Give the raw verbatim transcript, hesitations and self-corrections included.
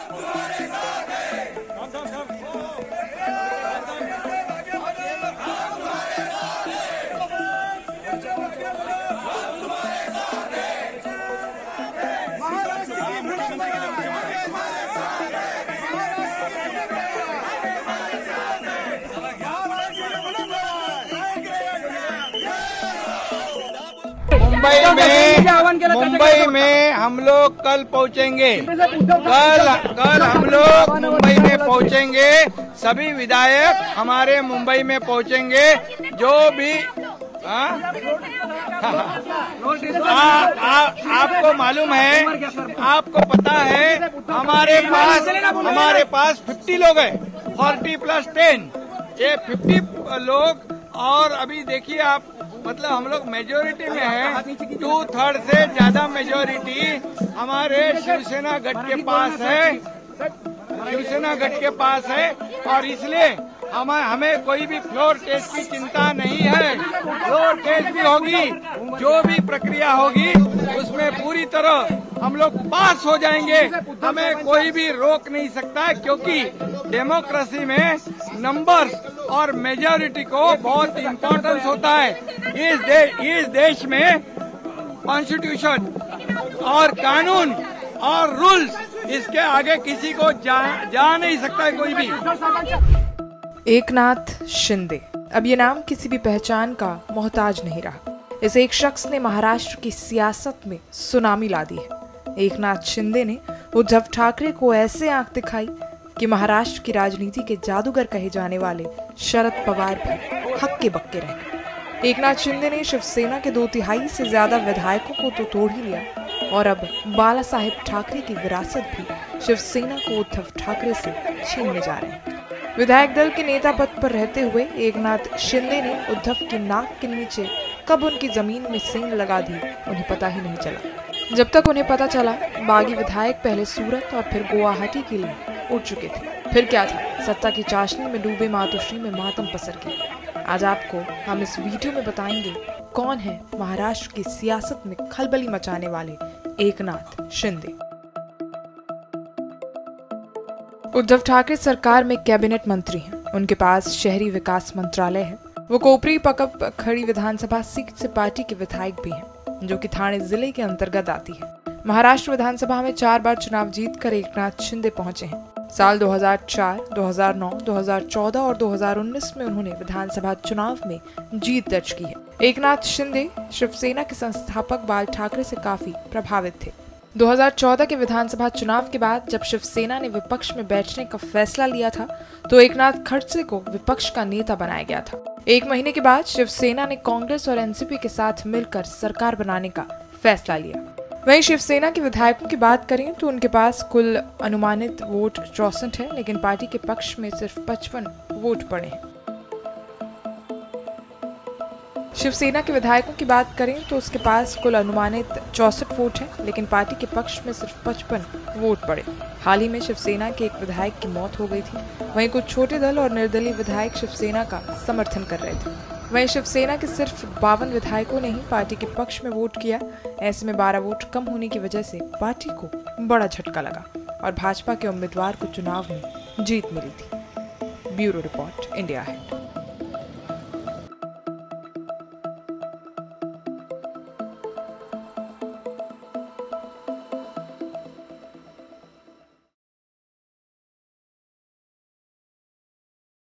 मुंबई में मुंबई में हम लोग कल पहुंचेंगे। कल कल हम लोग मुंबई में पहुंचेंगे। सभी विधायक हमारे मुंबई में पहुंचेंगे। जो भी आ, आ, आ, आपको मालूम है, आपको पता है, हमारे पास हमारे पास पचास लोग हैं, चालीस प्लस दस, ये पचास लोग। और अभी देखिए आप, मतलब हम लोग मेजोरिटी में है, टू थर्ड से ज्यादा मेजोरिटी हमारे शिवसेना गढ़ के पास है, शिवसेना गढ़ के पास है। और इसलिए हम हमें कोई भी फ्लोर टेस्ट की चिंता नहीं है। फ्लोर टेस्ट भी होगी, जो भी प्रक्रिया होगी उसमें पूरी तरह हम लोग पास हो जाएंगे। हमें कोई भी रोक नहीं सकता है, क्योंकि डेमोक्रेसी में नंबर्स और मेजॉरिटी को बहुत इम्पोर्टेंस होता है। इस देश इस देश में कॉन्स्टिट्यूशन और कानून और रूल्स, इसके आगे किसी को जा, जा नहीं सकता है कोई भी। एकनाथ शिंदे अब ये नाम किसी भी पहचान का मोहताज नहीं रहा। इस एक शख्स ने महाराष्ट्र की सियासत में सुनामी ला दी है। एकनाथ शिंदे ने उद्धव ठाकरे को ऐसे आंख दिखाई कि महाराष्ट्र की राजनीति के जादूगर कहे जाने वाले शरद पवार भी हक्के बक्के रह गए। एकनाथ शिंदे ने शिवसेना के दो तिहाई से ज्यादा विधायकों को तो तोड़ ही लिया, और अब बाला साहेब ठाकरे की विरासत भी शिवसेना को उद्धव ठाकरे से छीनने जा रहे हैं। विधायक दल के नेता पद पर रहते हुए एकनाथ शिंदे ने उद्धव की नाक के नीचे कब उनकी जमीन में सेंध लगा दी, उन्हें पता ही नहीं चला। जब तक उन्हें पता चला, बागी विधायक पहले सूरत और फिर गुवाहाटी के लिए उड़ चुके थे। फिर क्या था, सत्ता की चाशनी में डूबे मातोश्री में मातम पसर गया। आज आपको हम इस वीडियो में बताएंगे कौन है महाराष्ट्र की सियासत में खलबली मचाने वाले एकनाथ शिंदे। उद्धव ठाकरे सरकार में कैबिनेट मंत्री हैं। उनके पास शहरी विकास मंत्रालय है। वो कोपरी पकप खड़ी विधानसभा सीट से पार्टी के विधायक भी हैं, जो कि ठाणे जिले के अंतर्गत आती है। महाराष्ट्र विधानसभा में चार बार चुनाव जीतकर एकनाथ शिंदे पहुंचे हैं। साल दो हज़ार चार, दो हज़ार नौ, दो हज़ार चौदह और दो हज़ार उन्नीस में उन्होंने विधानसभा चुनाव में जीत दर्ज की है। एकनाथ शिंदे शिवसेना के संस्थापक बाल ठाकरे से काफी प्रभावित थे। दो हज़ार चौदह के विधानसभा चुनाव के बाद जब शिवसेना ने विपक्ष में बैठने का फैसला लिया था, तो एकनाथ खड़से को विपक्ष का नेता बनाया गया था। एक महीने के बाद शिवसेना ने कांग्रेस और एनसीपी के साथ मिलकर सरकार बनाने का फैसला लिया। वहीं शिवसेना के विधायकों की बात करें तो उनके पास कुल अनुमानित वोट चौसठ है, लेकिन पार्टी के पक्ष में सिर्फ पचपन वोट पड़े हैं। शिवसेना के विधायकों की बात करें तो उसके पास कुल अनुमानित चौसठ वोट है, लेकिन पार्टी के पक्ष में सिर्फ पचपन वोट पड़े। हाल ही में शिवसेना के एक विधायक की मौत हो गई थी। वहीं कुछ छोटे दल और निर्दलीय विधायक शिवसेना का समर्थन कर रहे थे। वहीं शिवसेना के सिर्फ बावन विधायकों ने ही पार्टी के पक्ष में वोट किया। ऐसे में बारह वोट कम होने की वजह से पार्टी को बड़ा झटका लगा और भाजपा के उम्मीदवार को चुनाव में जीत मिली थी। ब्यूरो रिपोर्ट, इंडिया है।